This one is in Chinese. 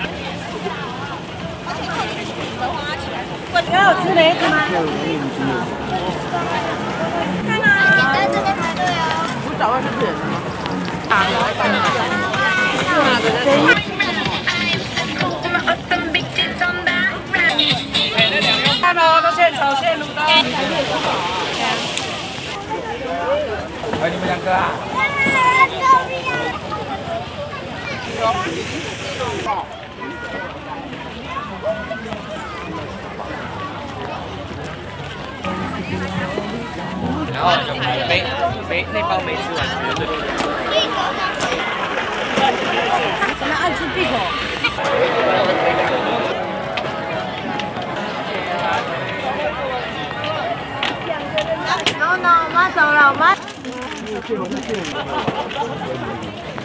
要有吃梅子吗？看啊！在这边排队哦。不是早上是人吗？看哦，都现炒现卤的。哎，你们两个啊？然后那包没吃完，绝对。咱们爱吃闭口。No，我妈走了，我妈。